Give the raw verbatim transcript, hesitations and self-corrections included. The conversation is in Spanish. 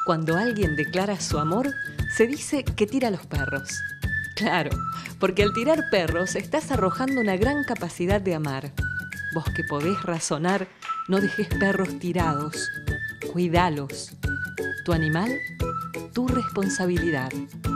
Cuando alguien declara su amor, se dice que tira a los perros. Claro, porque al tirar perros estás arrojando una gran capacidad de amar. Vos que podés razonar, no dejes perros tirados. Cuidalos. Tu animal, tu responsabilidad.